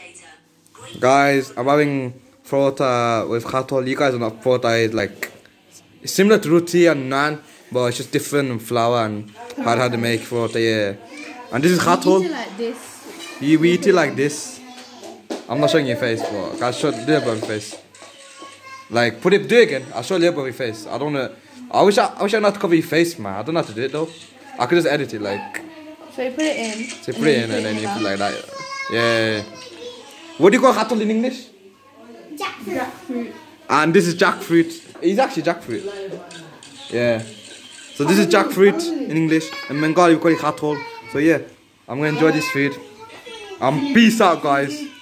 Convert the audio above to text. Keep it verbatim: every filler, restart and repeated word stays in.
Guys, I'm having farota with khatol. You guys are not farota is like it's similar to roti and naan, but it's just different flour and how, how to make farota. Yeah, and this is khatol. You eat it like this. You we eat it like this. I'm not showing your face, but I'll show do it above your face. Like put it, do it again. I'll show you above your face. I don't know. I wish I, I wish I knew how to cover your face, man. I don't know how to do it though. I could just edit it like. So you put it in. So you put it in and then you put like that. Yeah. What do you call khatol in English? Jackfruit. Jackfruit. And this is jackfruit. It's actually jackfruit. Yeah. So this is jackfruit in English. In Bengali we call it khatol. So yeah, I'm gonna enjoy this food. Um, peace out, guys.